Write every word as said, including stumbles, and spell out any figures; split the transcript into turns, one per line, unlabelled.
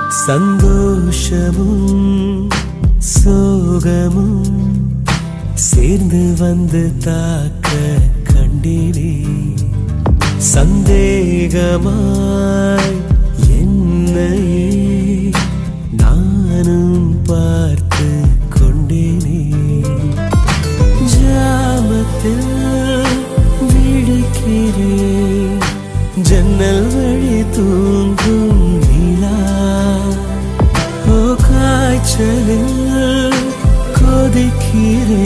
சந்தோஷமும் சோகமும் சேர்ந்து வந்து தாக்க கண்டினே சந்தேகமாய் என்னையே நானும் பார்த்து கொண்டேனே ஜாமத்தில் விழிக்கிறேன் ஜன்னல் வழி தூங்கும் நிலா ஓ காய்ச்சலில் கொதிக்கிறேன்